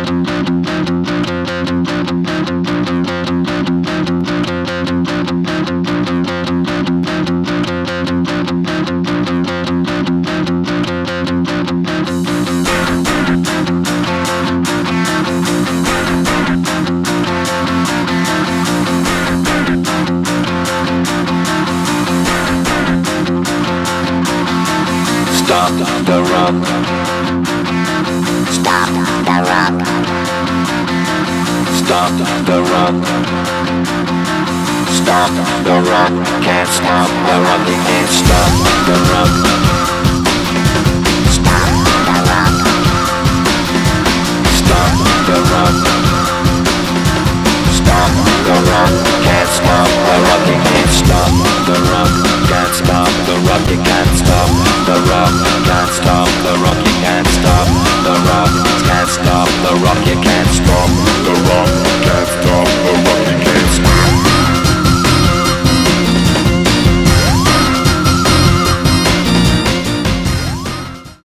Stop the rock. Stop the rock. Stop the rock. Stop the rock. Can't stop the rock. You can't stop the rock. Stop the rock. Stop the rock. Stop the rock. Can't stop the rock. You can't stop the rock. Can't stop the rock. You can't stop the rock.